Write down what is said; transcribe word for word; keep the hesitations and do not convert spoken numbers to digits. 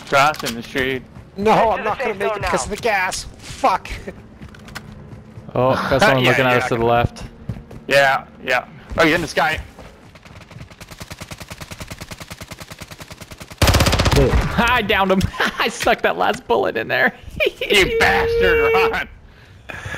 Crossing the street. No, Head to I'm the not gonna safe make zone it because now. of the gas. Fuck. Oh, got someone Yeah, looking at yeah, us I to the can- left. Yeah, yeah. Oh, he's in the sky. I downed him. I stuck that last bullet in there. You bastard, Ron.